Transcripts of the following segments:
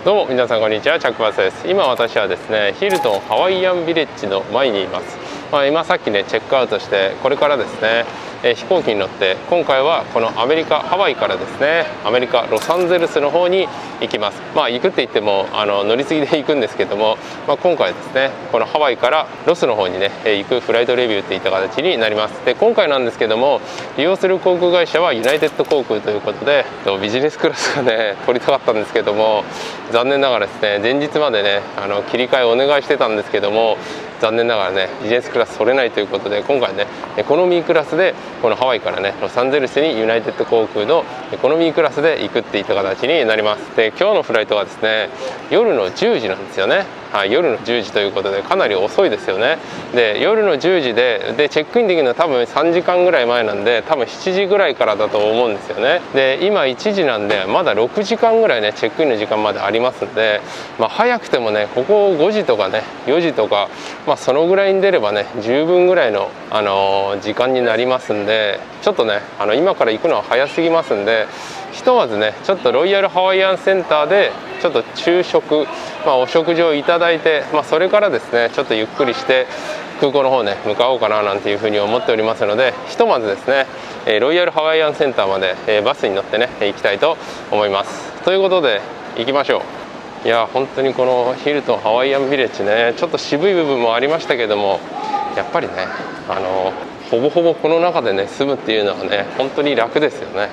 どうも皆さんこんにちは、チャックバスです。今私はですね、ヒルトンハワイアンビレッジの前にいます。今さっきねチェックアウトして、これからですね、飛行機に乗って今回はこのアメリカハワイからですね、アメリカロサンゼルスの方に行きます。行くって言っても乗り継ぎで行くんですけども、今回ですねこのハワイからロスの方にね行くフライトレビューっていった形になります。で今回なんですけども、利用する航空会社はユナイテッド航空ということで、ビジネスクラスがね取りたかったんですけども、残念ながらですね前日までね切り替えお願いしてたんですけども、残念ながらねビジネスクラス取れないということで、今回ねエコノミークラスでこのハワイからねロサンゼルスにユナイテッド航空のエコノミークラスで行くっていった形になります。で今日のフライトはですね夜の10時なんですよね。夜の10時ということでかなり遅いですよね。で夜の10時でチェックインできるのは多分3時間ぐらい前なんで、多分7時ぐらいからだと思うんですよね。で今1時なんでまだ6時間ぐらいねチェックインの時間までありますんで、早くてもねここ5時とかね4時とか、そのぐらいに出ればね十分ぐらいの、時間になりますんで、ちょっとね今から行くのは早すぎますんで、ひとまずねちょっとロイヤルハワイアンセンターでちょっと昼食、お食事をいただいて、それからですねちょっとゆっくりして空港の方ね向かおうかななんていうふうに思っておりますので、ひとまずですねロイヤルハワイアンセンターまでバスに乗ってね行きたいと思います。ということで行きましょう。いや本当にこのヒルトンハワイアンビレッジね、ちょっと渋い部分もありましたけども、やっぱりねほぼほぼこの中でね住むっていうのはね本当に楽ですよね。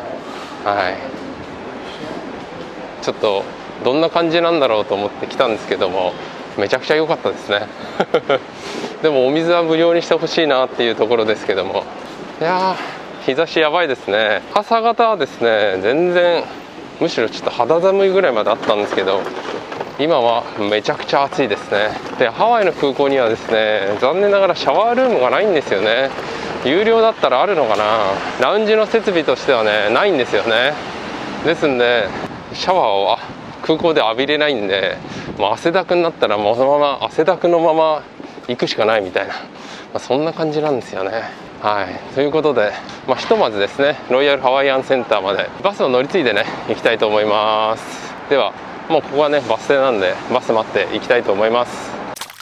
ちょっとどんな感じなんだろうと思って来たんですけども、めちゃくちゃ良かったですねでもお水は無料にしてほしいなっていうところですけども、いやー日差しやばいですね。朝方はですね全然むしろちょっと肌寒いぐらいまであったんですけど、今はめちゃくちゃ暑いですね。でハワイの空港にはですね残念ながらシャワールームがないんですよね。有料だったらあるのかな。ラウンジの設備としてはねないんですよね。ですんでシャワーを空港で浴びれないんで、汗だくになったらもうそのまま汗だくのまま行くしかないみたいな、そんな感じなんですよね。ということで、ひとまずですねロイヤルハワイアンセンターまでバスを乗り継いでね行きたいと思います。ではもうここはねバス停なんでバス待って行きたいと思います。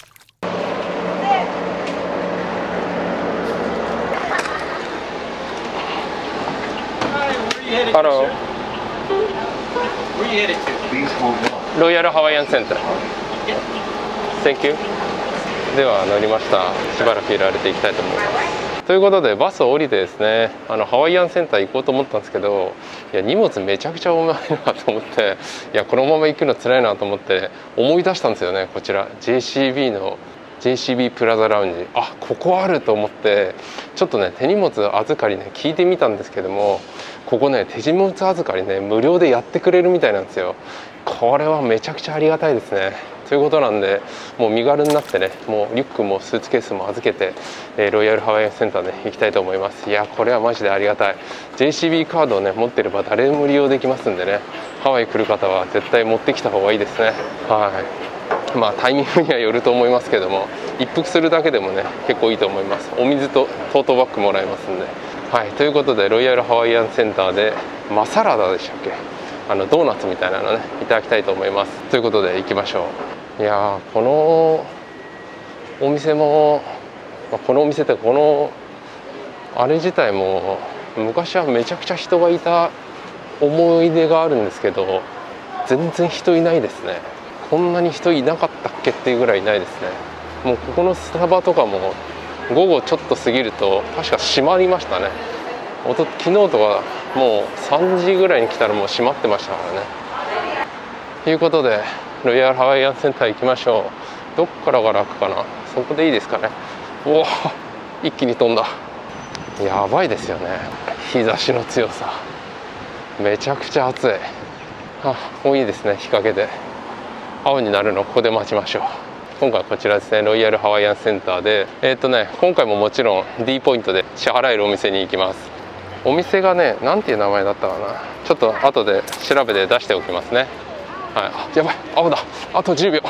ロイヤルハワイアンセンター。Thank you。では乗りました。しばらくいられていきたいと思います。ということでバスを降りてですねハワイアンセンター行こうと思ったんですけど、いや荷物めちゃくちゃ重いなと思って、いやこのまま行くの辛いなと思って思い出したんですよね。こちら JCB の JCB プラザラウンジ、ここあると思ってちょっとね手荷物預かりね聞いてみたんですけども、ここね手荷物預かりね無料でやってくれるみたいなんですよ。これはめちゃくちゃありがたいですね。ということなんでもう身軽になってね、もうリュックもスーツケースも預けて、ロイヤルハワイアンセンターで行きたいと思います。いやこれはマジでありがたい。 JCB カードをね持ってれば誰でも利用できますんでね、ハワイ来る方は絶対持ってきた方がいいですね。タイミングにはよると思いますけども、一服するだけでもね結構いいと思います。お水とトートバッグもらえますんで。ということでロイヤルハワイアンセンターでマサラダでしたっけ、ドーナツみたいなのねいただきたいと思います。ということで行きましょう。いやこのお店も、このお店ってこのあれ自体も昔はめちゃくちゃ人がいた思い出があるんですけど、全然人いないですね。こんなに人いなかったっけっていうぐらいいないですね。もうここのスタバとかも午後ちょっと過ぎると確か閉まりましたね。昨日とかもう3時ぐらいに来たらもう閉まってましたからね。ということでロイヤルハワイアンセンター行きましょう。どっからが楽かな。そこでいいですかね。おお一気に飛んだ。やばいですよね日差しの強さ。めちゃくちゃ暑い。もういいですね、日陰で青になるのをここで待ちましょう。今回こちらですねロイヤルハワイアンセンターで今回ももちろん D ポイントで支払えるお店に行きます。お店がねなんていう名前だったかな、ちょっと後で調べて出しておきますね。やばい青だ、あと10秒。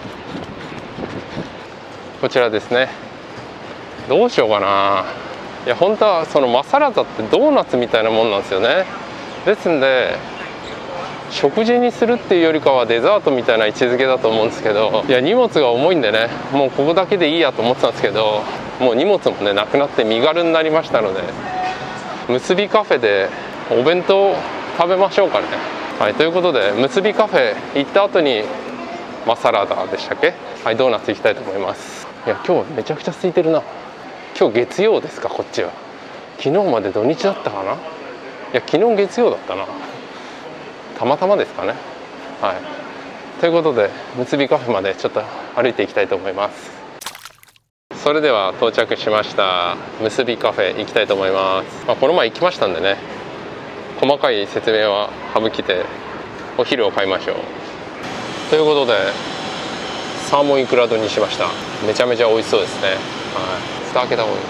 こちらですね。どうしようかな。いや本当はそのマサラダってドーナツみたいなもんなんですよね。ですんで食事にするっていうよりかはデザートみたいな位置づけだと思うんですけど、いや荷物が重いんでね、もうここだけでいいやと思ってたんですけど、もう荷物もねなくなって身軽になりましたので、結びカフェでお弁当食べましょうかね。はい、ということで結びカフェ行った後にサラダでしたっけ、はい、ドーナツ行きたいと思います。いや今日めちゃくちゃ空いてるな。今日月曜ですか、こっちは。昨日まで土日だったかな。いや昨日月曜だったな、たまたまですかね。はい、ということで結びカフェまでちょっと歩いていきたいと思います。それでは到着しました。結びカフェ行きたいと思います。この前行きましたんでね、細かい説明は省きてお昼を買いましょう。ということでサーモンイクラ丼にしました。めちゃめちゃ美味しそうですね。はい、蓋開けた方がいいね。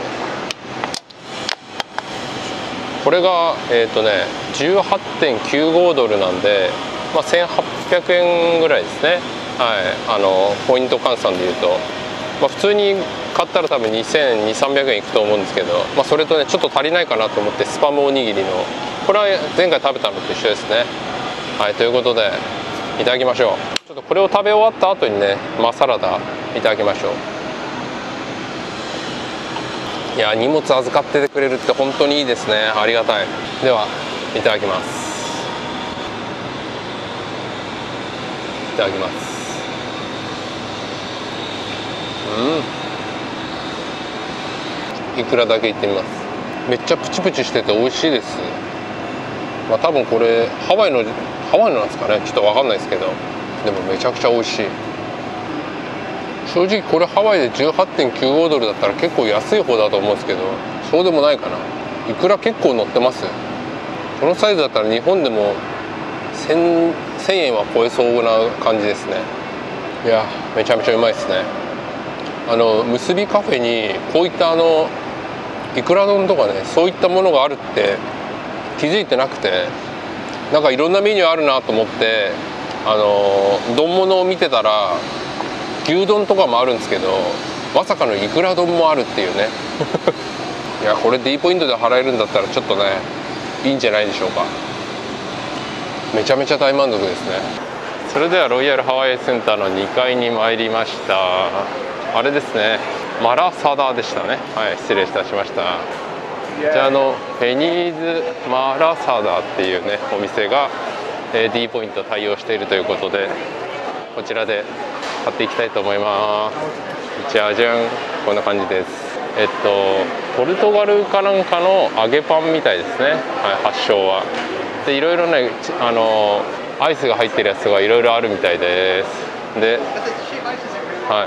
これが18.95 ドルなんで、1800円ぐらいですね。はい、ポイント換算でいうと、普通に買ったら多分2200、300円いくと思うんですけど、それとねちょっと足りないかなと思ってスパムおにぎりの、これは前回食べたのと一緒ですね。はい、ということでいただきましょう。ちょっとこれを食べ終わった後にねサラダいただきましょう。いや荷物預かっててくれるって本当にいいですね。ありがたい。ではいただきます。いただきます。いくらだけいってみます。めっちゃプチプチしてて美味しいです。多分これハワイのなんですかね、ちょっと分かんないですけど、でもめちゃくちゃ美味しい。正直これハワイで 18.95 ドルだったら結構安い方だと思うんですけど、そうでもないかな。いくら結構乗ってます。このサイズだったら日本でも 1000円は超えそうな感じですね。いやめちゃめちゃうまいですね。結びカフェにこういったいくら丼とかね、そういったものがあるって気づいてなくて、なんかいろんなメニューあるなと思って丼物を見てたら牛丼とかもあるんですけど、まさかのいくら丼もあるっていうねいやこれ D ポイントで払えるんだったらちょっとねいいんじゃないでしょうか。めちゃめちゃ大満足ですね。それではロイヤルハワイセンターの2階に参りました。あれですね、マラサダでしたね。はい、失礼いたしました。じゃあペニーズマラサダっていうねお店がD ポイント対応しているということで、こちらで買っていきたいと思います。じゃじゃん、こんな感じです。ポルトガルかなんかの揚げパンみたいですね。はい、発祥は。でいろいろねアイスが入ってるやつがいろいろあるみたいです。で、はい、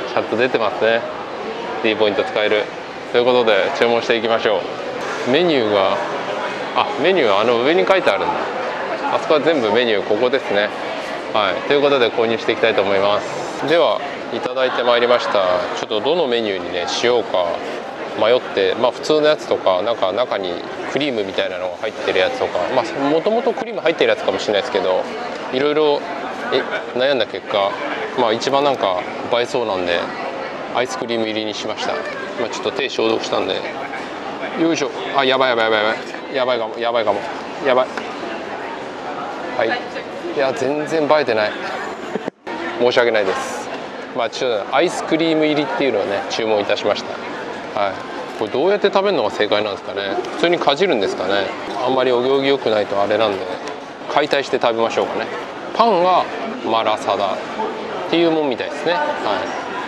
ちゃんと出てますね。D ポイント使えるということで注文していきましょう。メニューがメニューは上に書いてあるんだ。あそこは全部メニューここですね。はい、ということで購入していきたいと思います。ではいただいてまいりました。ちょっとどのメニューにねしようか迷って、普通のやつとかなんか中にクリームみたいなのが入ってるやつとか、もともとクリーム入ってるやつかもしれないですけど、いろいろ悩んだ結果、一番なんか映えそうなんでアイスクリーム入りにしました。ちょっと手消毒したんで、よいしょ。やばいかもはい、いや全然映えてない申し訳ないです。ちょっとアイスクリーム入りっていうのをね注文いたしました。はい、これどうやって食べるのが正解なんですかね。普通にかじるんですかね。あんまりお行儀良くないとあれなんで解体して食べましょうかね。パンがマラサダっていうもんみたいですね。はい、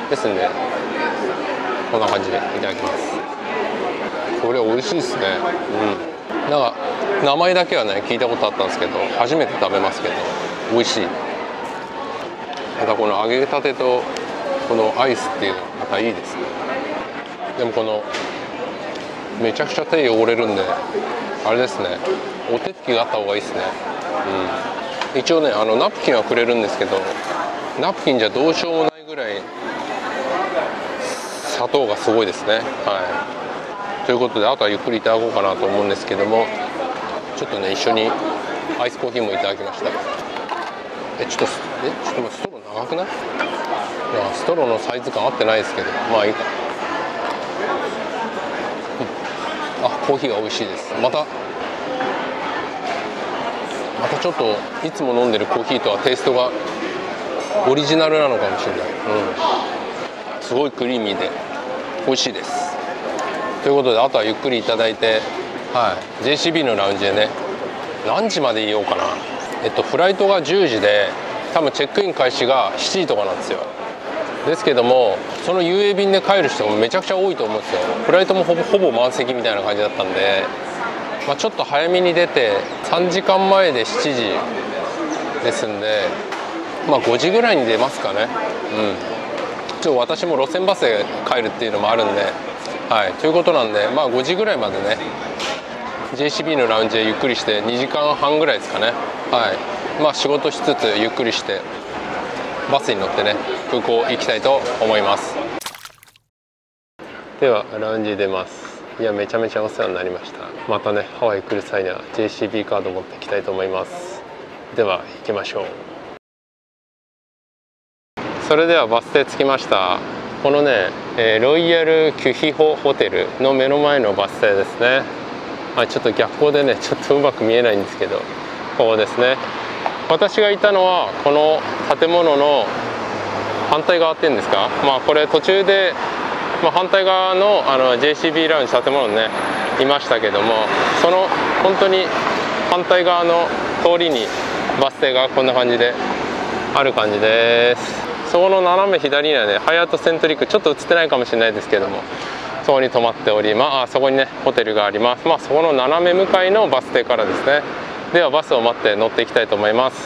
ですんでこんな感じでいただきます。これ美味しいですね。なんか名前だけはね聞いたことあったんですけど初めて食べますけど美味しい。またこの揚げたてとこのアイスっていうのがまたいいですね。でもこのめちゃくちゃ手汚れるんであれですね、お手つきがあった方がいいですね。一応ねナプキンはくれるんですけど、ナプキンじゃどうしようもないぐらい砂糖がすごいですね。はい、ということであとはゆっくりいただこうかなと思うんですけども、ちょっとね一緒にアイスコーヒーもいただきました。ちょっと待って、ストロー長くない？いやストローのサイズ感合ってないですけどいいか。コーヒーが美味しいです。またまたちょっといつも飲んでるコーヒーとはテイストがオリジナルなのかもしれない。すごいクリーミーで美味しいです。ということで、あとはゆっくりいただいて、JCB のラウンジでね、何時までいようかな。フライトが10時で、多分チェックイン開始が7時とかなんですよ。ですけども、その UA 便で帰る人もめちゃくちゃ多いと思うんですよ。フライトもほぼ満席みたいな感じだったんで、ちょっと早めに出て3時間前で7時ですんで、5時ぐらいに出ますかね。私も路線バスで帰るっていうのもあるんで、ということなんで、5時ぐらいまでね JCB のラウンジでゆっくりして2時間半ぐらいですかね。仕事しつつゆっくりしてバスに乗ってね、空港行きたいと思います。ではラウンジ出ます。いや、めちゃめちゃお世話になりました。またね、ハワイ来る際には JCB カード持っていきたいと思います。では行きましょう。それではバス停着きました。このね、ロイヤルキュヒホホテルの目の前のバス停ですね。ちょっと逆光でね、ちょっとうまく見えないんですけど、ここですね。私がいたのはこの建物の反対側っていうんですか、これ途中で、反対側のJCB ラウンジ建物にねいましたけども、その本当に反対側の通りにバス停がこんな感じである感じです。そこの斜め左にはね、ハイアットセントリック、ちょっと映ってないかもしれないですけども、そこに泊まっており、そこにねホテルがあります。そこの斜め向かいのバス停からですね。ではバスを待って乗っていきたいと思います。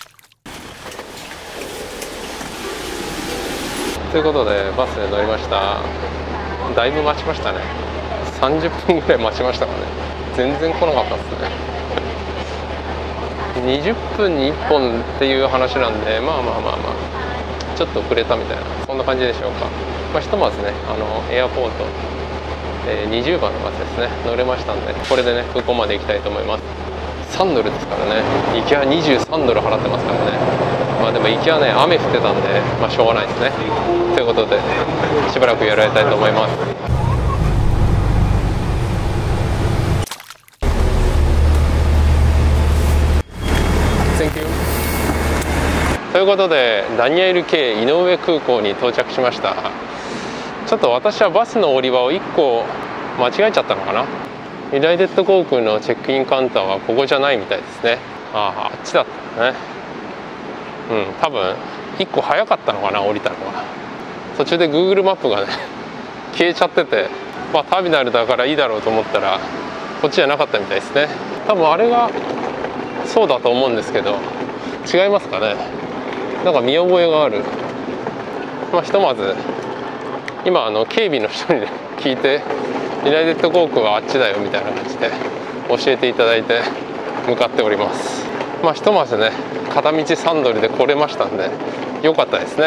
ということでバスで乗りました。だいぶ待ちましたね。30分ぐらい待ちましたかね。全然来なかったですね。20分に1本っていう話なんで、ちょっと遅れたみたいな、そんな感じでしょうか。ひとまずね、エアポート、20番のバスですね、乗れましたんで、これでね空港まで行きたいと思います。3ドルですからね。行きは23ドル払ってますからね。でも行きはね雨降ってたんで、しょうがないですね。ということでしばらくやられたいと思います。Thank you。ということでダニエル K 井上空港に到着しました。ちょっと私はバスの降り場を1個間違えちゃったのかな。ユナイテッド航空のチェックインカウンターはここじゃないみたいですね。あっちだったね。多分1個早かったのかな、降りたのは。途中で Google マップがね消えちゃってて、ターミナルだからいいだろうと思ったらこっちじゃなかったみたいですね。多分あれがそうだと思うんですけど、違いますかね。なんか見覚えがある。ひとまず今警備の人に、ね、聞いて、ユナイテッド航空はあっちだよみたいな感じで教えていただいて向かっております。ひとまずね片道3ドルで来れましたんで良かったですね。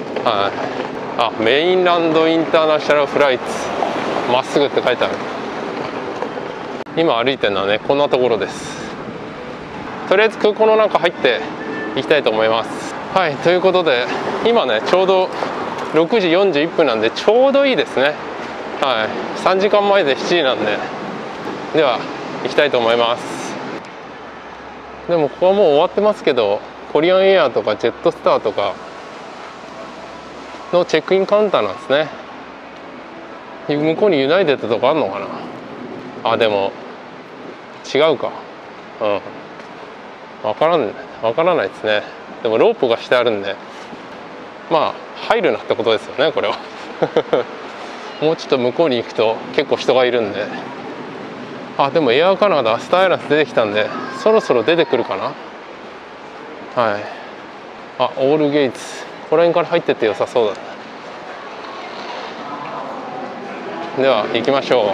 メインランドインターナショナルフライツまっすぐって書いてある。今歩いてるのはねこんなところです。とりあえず空港の中入っていきたいと思います。ということで今ねちょうど6時41分なんでちょうどいいですね。3時間前で7時なんで、では行きたいと思います。でもここはもう終わってますけど、コリアンエアとかジェットスターとかのチェックインカウンターなんですね。向こうにユナイテッドとかあるのかな。でも違うか。わからないですね。でもロープがしてあるんで、入るなってことですよね、これは。もうちょっと向こうに行くと結構人がいるんで。でもエアーカナダスターアイランス出てきたんでそろそろ出てくるかな。オールゲイツ、この辺から入ってって良さそうだね。では行きましょ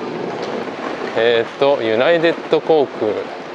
う。ユナイテッド航空、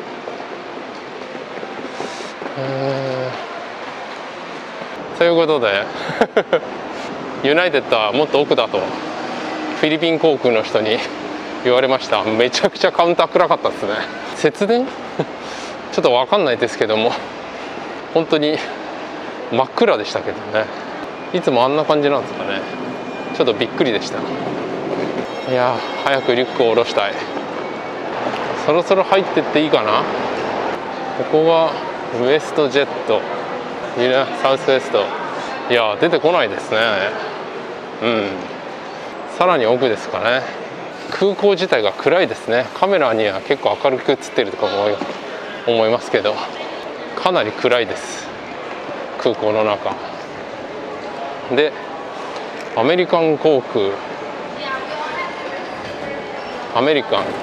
ということでユナイテッドはもっと奥だとフィリピン航空の人に言われました。めちゃくちゃカウンター暗かったですね。節電ちょっと分かんないですけども、本当に真っ暗でしたけどね。いつもあんな感じなんですかね。ちょっとびっくりでした。いや早くリュックを下ろしたい。そろそろ入ってっていいかな。 ここがウエストジェット、サウスウエスト。いや出てこないですね。さらに奥ですかね。空港自体が暗いですね。カメラには結構明るく映ってるとか思いますけど、かなり暗いです、空港の中で。アメリカン航空、アメリカン、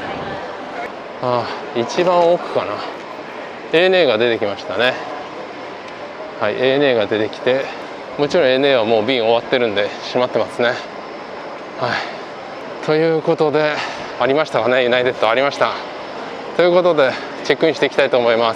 一番奥かな。ANA が出てきましたね。はい、ANA が出てきて、もちろん ANA はもう便終わってるんで閉まってますね。はい、ということで、ありましたかね、ユナイテッドありました。ということでチェックインしていきたいと思います。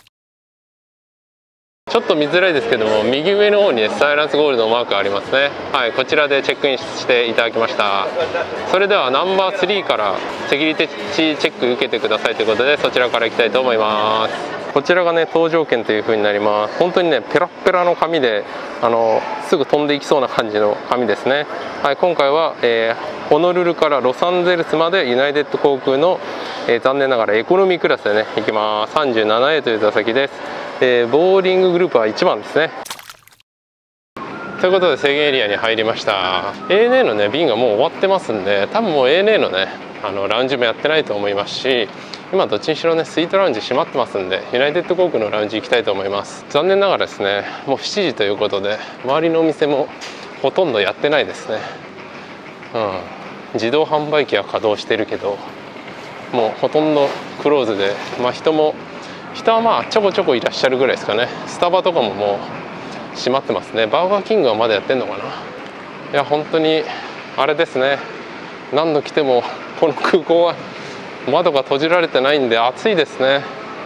ちょっと見づらいですけども、右上の方に、スタイランスゴールドのマークがありますね。はい、こちらでチェックインしていただきました。それではナンバー3からセキュリティチェック受けてくださいということで、そちらからいきたいと思います。こちらがね、搭乗券という風になります。本当にね、ペラッペラの紙で、すぐ飛んでいきそうな感じの紙ですね。はい、今回は、ホノルルからロサンゼルスまでユナイテッド航空の、残念ながらエコノミークラスでね行きます。 37A という座席です。ボーリンググループは1番ですね。ということで制限エリアに入りました。 ANA のね便がもう終わってますんで、多分もう ANA のねラウンジもやってないと思いますし、今どっちにしろねスイートラウンジ閉まってますんで、ユナイテッド航空のラウンジ行きたいと思います。残念ながらですね、もう7時ということで周りのお店もほとんどやってないですね。自動販売機は稼働してるけど、もうほとんどクローズで、人はまあちょこちょこいらっしゃるぐらいですかね。スタバとかももう閉まってますね。バーガーキングはまだやってんのかな。いや本当にあれですね、何度来てもこの空港は窓が閉じられてないんで暑いですね。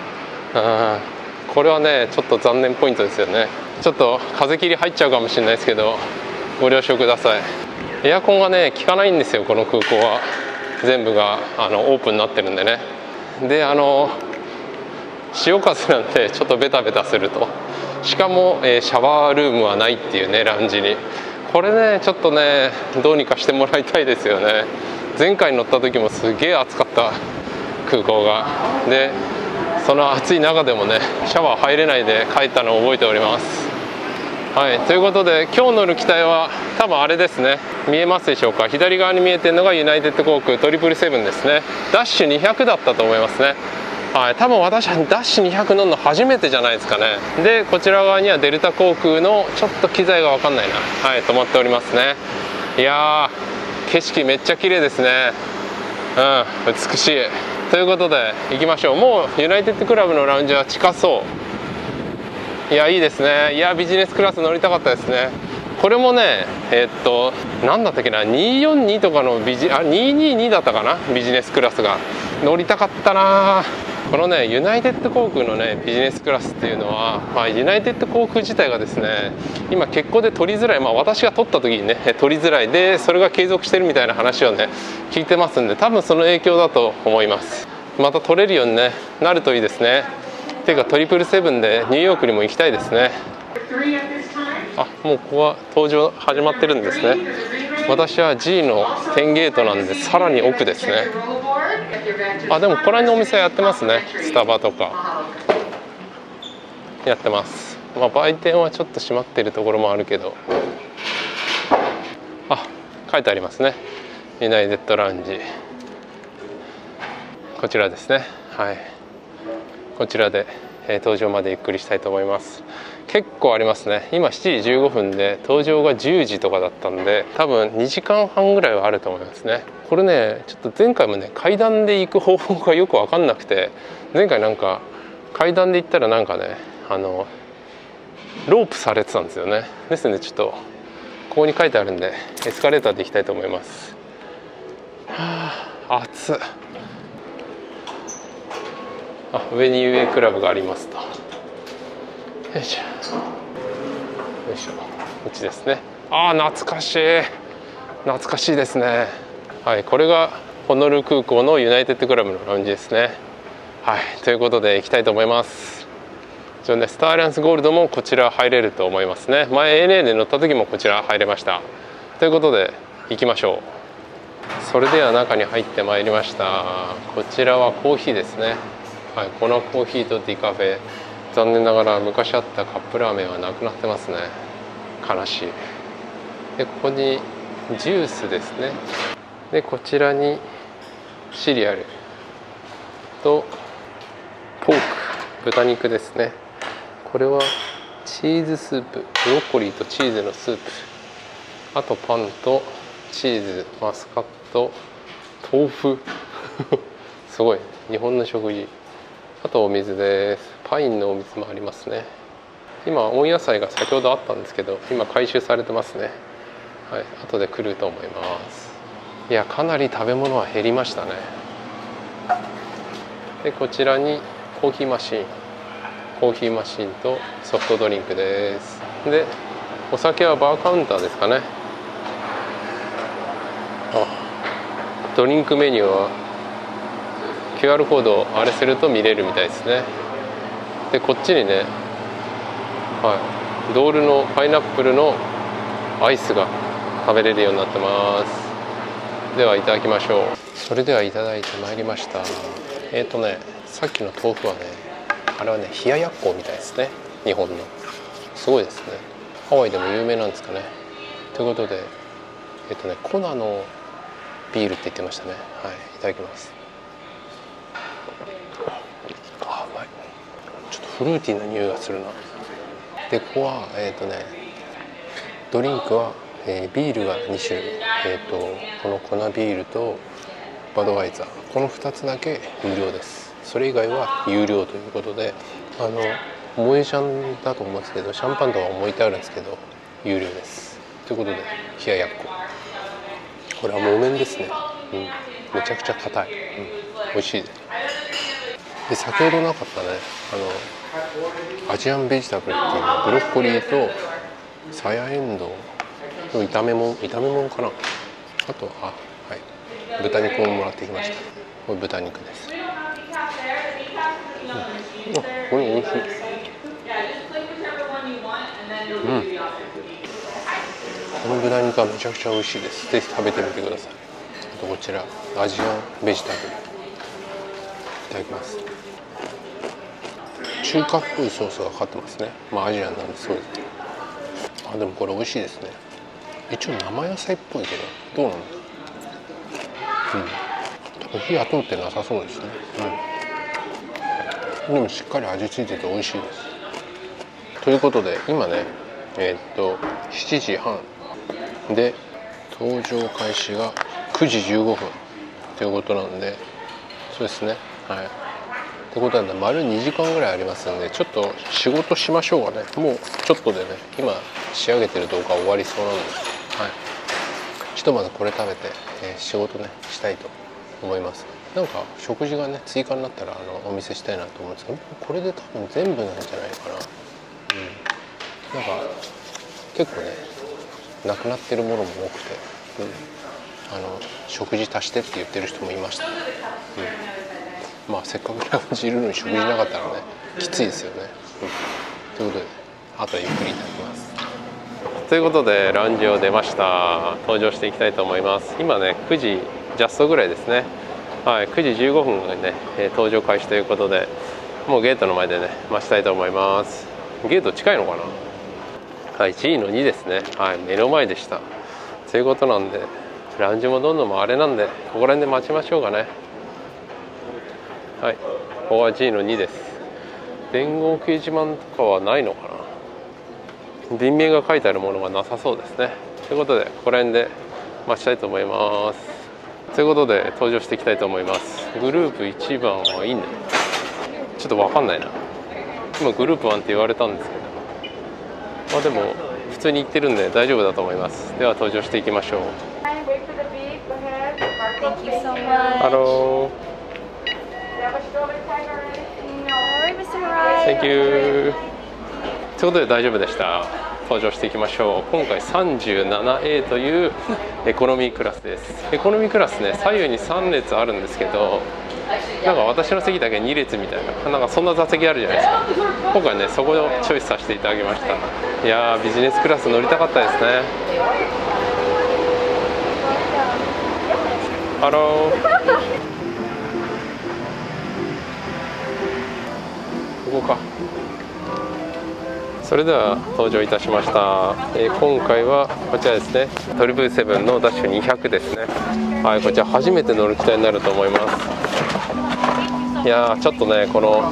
これはねちょっと残念ポイントですよね。ちょっと風切り入っちゃうかもしれないですけど、ご了承ください。エアコンがね効かないんですよ、この空港は。全部がオープンになってるんでね。で潮風なんてちょっとベタベタすると、しかも、シャワールームはないっていうね、ラウンジに。これねちょっとねどうにかしてもらいたいですよね。前回乗った時もすげえ暑かった、空港が。でその暑い中でもねシャワー入れないで帰ったのを覚えております。はい、ということで今日乗る機体は多分あれですね、見えますでしょうか。左側に見えてるのがユナイテッド航空777ですね。ダッシュ200だったと思いますね。はい、多分私はダッシュ200乗るの初めてじゃないですかね。でこちら側にはデルタ航空のちょっと機材が分かんないな、はい、止まっておりますね。いやー景色めっちゃ綺麗ですね。美しい。ということで行きましょう。もうユナイテッドクラブのラウンジは近そう。いやいいですね。いやビジネスクラス乗りたかったですね。これもね何だったっけな、242とかの222だったかな、ビジネスクラスが乗りたかったな。このねユナイテッド航空のねビジネスクラスっていうのは、ユナイテッド航空自体がですね今欠航で取りづらい、私が取った時にね取りづらいで、それが継続してるみたいな話をね聞いてますんで、多分その影響だと思います。また取れるように、ね、なるといいですね。ていうか777でニューヨークにも行きたいですね。もうここは搭乗始まってるんですね。私は G の10ゲートなんでさらに奥ですね。でもここら辺のお店やってますね。スタバとかやってます。売店はちょっと閉まってるところもあるけど、書いてありますね、ユナイテッドラウンジ。こちらですね。はい、こちらで搭乗までゆっくりしたいと思います。結構ありますね。今7時15分で搭乗が10時とかだったんで、多分2時間半ぐらいはあると思いますね。これねちょっと前回もね階段で行く方法がよく分かんなくて、前回なんか階段で行ったらなんかねロープされてたんですよね。ですのでちょっとここに書いてあるんでエスカレーターで行きたいと思います。暑っ。上に UA クラブがありますと。よいしょよいしょ、こっちですね。懐かしい、懐かしいですね。はい、これがホノルル空港のユナイテッドクラブのラウンジですね。はい、ということで行きたいと思います。スターアリアンスゴールドもこちら入れると思いますね。前 ANA で乗った時もこちら入れました。ということで行きましょう。それでは中に入ってまいりました。こちらはコーヒーですね。 はい、粉コーヒーとディカフェ。残念ながら昔あったカップラーメンはなくなってますね。悲しい。でここにジュースですね。でこちらにシリアルとポーク、豚肉ですね。これはチーズスープ、ブロッコリーとチーズのスープ、あとパンとチーズ、マスカット、豆腐すごい日本の食事。あとお水です。パインのお水もありますね。今温野菜が先ほどあったんですけど、今回収されてますね。はい、後で来ると思います。いや、かなり食べ物は減りましたね。でこちらにコーヒーマシンとソフトドリンクです。でお酒はバーカウンターですかね。ドリンクメニューは QR コードをあれすると見れるみたいですね。でこっちにね、ドールのパイナップルのアイスが食べれるようになってます。ではいただきましょう。それではいただいてまいりました。さっきの豆腐はね、あれはね冷ややっこみたいですね。日本のすごいですね。ハワイでも有名なんですかね。ということでコナのビールって言ってましたね。はい、いただきます。うまい。ちょっとフルーティーな匂いがするな。でここはドリンクは、ビールが2種類、この粉ビールとバドワイザー、この2つだけ無料です。それ以外は有料ということで、モエシャンだと思うんですけど、シャンパンとかも置いてあるんですけど有料です。ということで冷ややっこ、これは木綿ですね。めちゃくちゃ硬い、美味しいです。で先ほどなかったね、アジアンベジタブルっていうのブロッコリーとさやえんどうの炒め物かな。あと豚肉ももらってきました。これ豚肉です。これ美味しい。この豚肉はめちゃくちゃ美味しいです。ぜひ食べてみてください。あとこちらアジアンベジタブルいただきます。中華っぽいソースがかかってますね。アジアンなんでそうですね。でもこれ美味しいですね。一応生野菜っぽいけどどうなんだ。多分火が通ってなさそうですね。でもしっかり味付いてて美味しいです。ということで今ね7時半で搭乗開始が9時15分ということなんで、そうですね。ってことなんで丸2時間ぐらいありますんで、ちょっと仕事しましょうかね。もうちょっとでね、今仕上げてる動画終わりそうなんで、ひとまずこれ食べて、仕事ねしたいと思います。なんか食事がね追加になったらお見せしたいなと思うんですけど、これで多分全部なんじゃないかな。なんか結構ねなくなってるものも多くて、食事足してって言ってる人もいました。せっかくラウンジいるのに食事なかったらねきついですよね。ということであとはゆっくりいただきます。ということでラウンジを出ました。登場していきたいと思います。今ね9時ジャストぐらいですね。9時15分がね登場開始ということで、もうゲートの前でね待ちたいと思います。ゲート近いのかな。1位の2ですね。目の前でした。ということなんでラウンジもどんどんあれなんで、ここら辺で待ちましょうかね。ここは G の2です。伝言掲示板とかはないのかな。便名が書いてあるものがなさそうですね。ということでここら辺で待ちたいと思います。ということで登場していきたいと思います。グループ1番はいいね。ちょっと分かんないな。今グループ1って言われたんですけど、でも普通に行ってるんで大丈夫だと思います。では登場していきましょう。 Thank you so much. Hello. Thank you. ということで大丈夫でした。登場していきましょう。今回 37A というエコノミークラスです。エコノミークラスね、左右に3列あるんですけど、なんか私の席だけ2列みたいな、なんかそんな座席あるじゃないですか。今回ねそこをチョイスさせていただきました。いやー、ビジネスクラス乗りたかったですね。ハロー。 こか。それでは登場いたしました。今回はこちらですね、777のダッシュ200ですね。はい、こちら初めて乗る機体になると思います。いやー、ちょっとね、この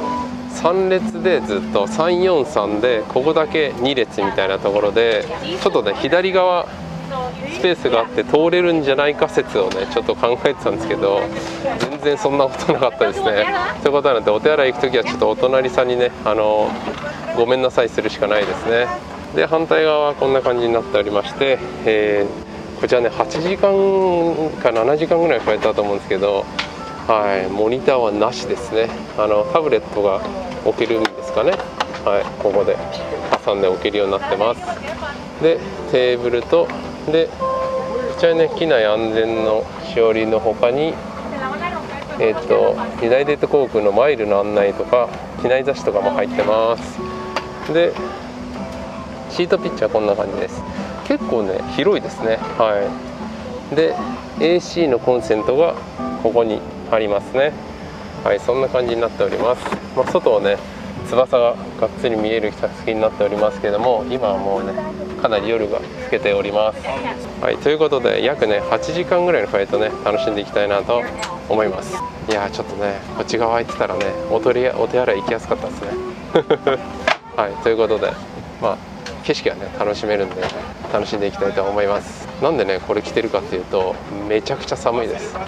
3列でずっと343で、ここだけ2列みたいなところで、ちょっとね、左側スペースがあって通れるんじゃないか説をね、ちょっと考えてたんですけど、全然そんなことなかったですね。ということなので、お手洗い行くときはちょっとお隣さんにね、ごめんなさいするしかないですね。で、反対側はこんな感じになっておりまして、こちらね、8時間か7時間ぐらいかかったと思うんですけど、はい、モニターはなしですね。タブレットが置けるんですかね。はい、ここで挟んで置けるようになってます。で、テーブルと、で、こちらね、機内安全のしおりの他に、ユナイテッド航空のマイルの案内とか、機内雑誌とかも入ってます。で、シートピッチはこんな感じです。結構ね、広いですね。はい。で、AC のコンセントがここにありますね。はい、そんな感じになっております。外をね、翼ががっつり見える先になっておりますけども、今はもうね、かなり夜が更けております。はい、ということで約ね8時間ぐらいのフライトね、楽しんでいきたいなと思います。いやー、ちょっとね、こっち側空いてたらね、お手洗い行きやすかったですね。はい、ということで、景色はね楽しめるんで楽しんでいきたいと思います。なんでねこれ着てるかっていうと、めちゃくちゃ寒いです。はい、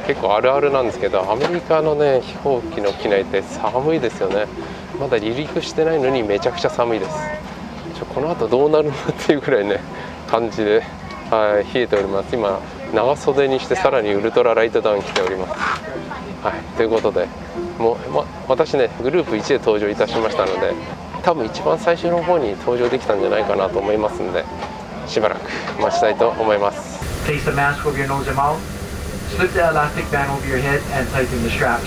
結構あるあるなんですけど、アメリカのね飛行機の機内って寒いですよね。まだ離陸してないのにめちゃくちゃ寒いです。この後どうなるんだっていうくらいね感じで、はい、冷えております。今長袖にしてさらにウルトラライトダウン着ております。はい、ということでもう、私ねグループ1で登場いたしましたので、多分一番最初の方に登場できたんじゃないかなと思いますんで、しばらく待ちたいと思います。 Place the mask over your nose and mouth. Slip the elastic band over your head and tighten the straps.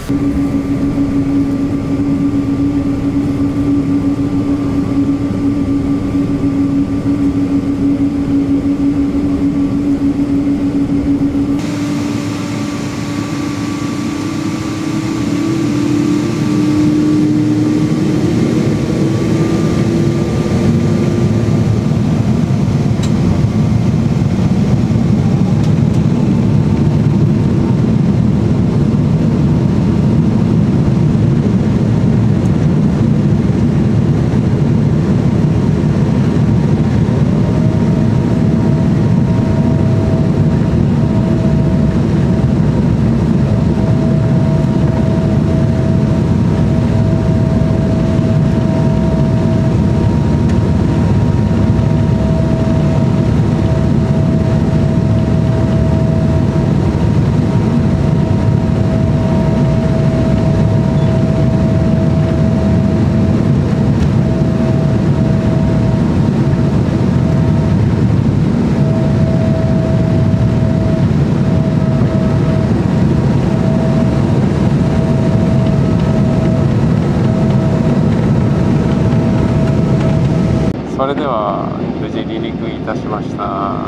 それでは無事離陸いたしました。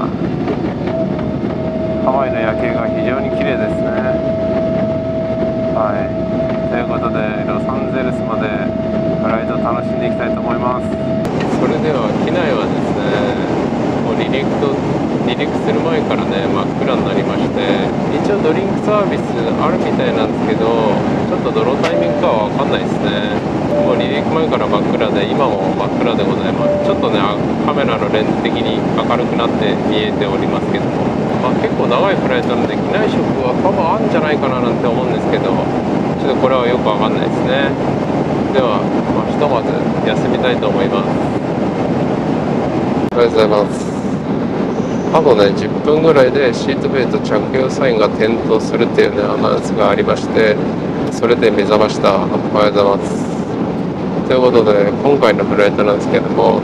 ハワイの夜景が非常に綺麗ですね。はい、ということでロサンゼルスまでフライト楽しんでいきたいと思います。それでは機内はですね、もう離陸する前からね真っ暗になりまして、一応ドリンクサービスあるみたいなんですけど、ちょっとどのタイミングかは分かんないですね。もう離陸前から真っ暗で、今も真っ暗でございます。ちょっとねカメラのレンズ的に明るくなって見えておりますけども、結構長いフライトなので機内食は多分あるんじゃないかななんて思うんですけど、ちょっとこれはよく分かんないですね。では、ひとまず休みたいと思います。おはようございます。あとね10分ぐらいでシートベルト着用サインが点灯するっていうねアナウンスがありまして、それで目覚ました。おはようございます。ということで今回のフライトなんですけども、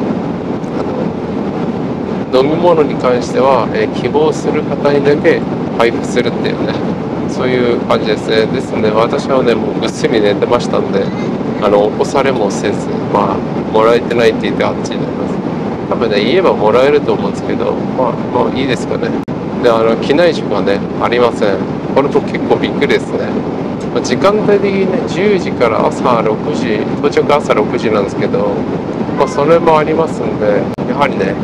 飲み物に関しては、希望する方にだけ配布するっていうね、そういう感じですね。ですので私はねもうぐっすり寝てましたんで、起こされもせず、もらえてないって言ってあっちになります。多分ね言えばもらえると思うんですけど、いいですかね。で機内食はねありません。これも結構びっくりですね。 時間帯的にね10時から朝6時、到着朝6時なんですけど、それもありますんで、やはりね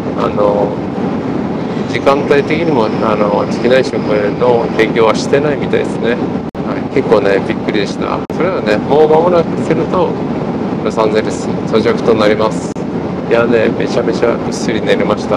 時間帯的にも機内食の提供はしてないみたいですね。はい、結構ねびっくりでした。それではねもう間もなくするとロサンゼルス到着となります。いやね、めちゃめちゃぐっすり寝れました。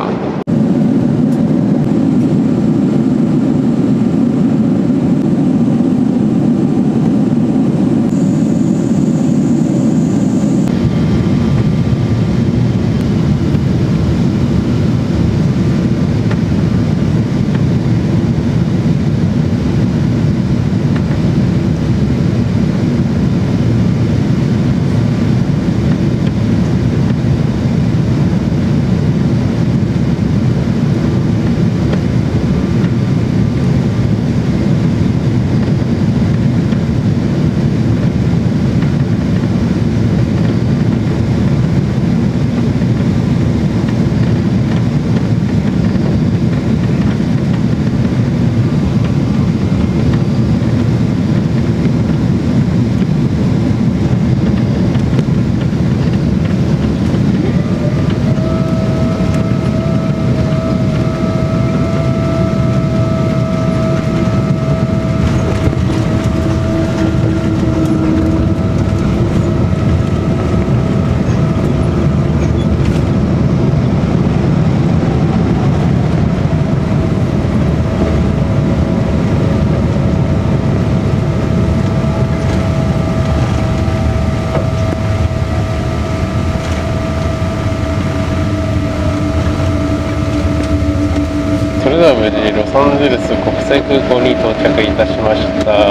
それでは無事ロサンゼルス国際空港に到着いたしました。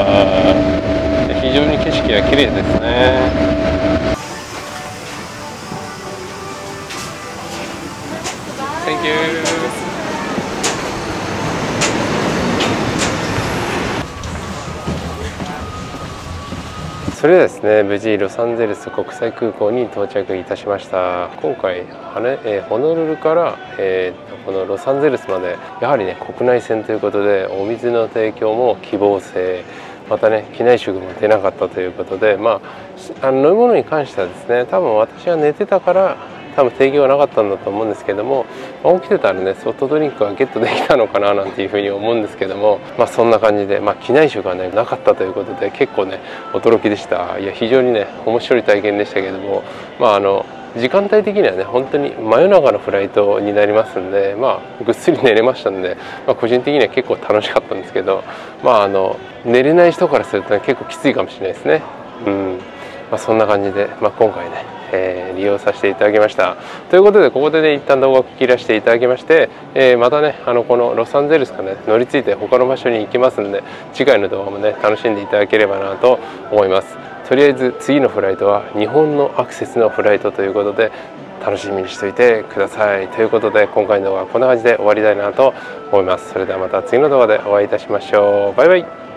非常に景色が綺麗ですね。Thank you。それではですね、無事ロサンゼルス国際空港に到着いたしました。今回ホノルルから、このロサンゼルスまでやはりね国内線ということで、お水の提供も希望制、またね機内食も出なかったということで、飲み物に関してはですね、多分私は寝てたから多分提供がなかったんだと思うんですけども、起きてたらねソフトドリンクがゲットできたのかななんていうふうに思うんですけども、そんな感じで、機内食がねなかったということで結構ね驚きでした。いや非常にね面白い体験でしたけども、時間帯的にはね本当に真夜中のフライトになりますんで、ぐっすり寝れましたんで、個人的には結構楽しかったんですけど、寝れない人からすると、ね、結構きついかもしれないですね。そんな感じで、今回ね、利用させていただきました。ということでここでね一旦動画を切らせていただきまして、またねこのロサンゼルスからね乗り継いで他の場所に行きますんで、次回の動画もね楽しんでいただければなと思います。とりあえず次のフライトは日本のアクセスのフライトということで楽しみにしておいてください。ということで今回の動画はこんな感じで終わりたいなと思います。それではまた次の動画でお会いいたしましょう。バイバイ。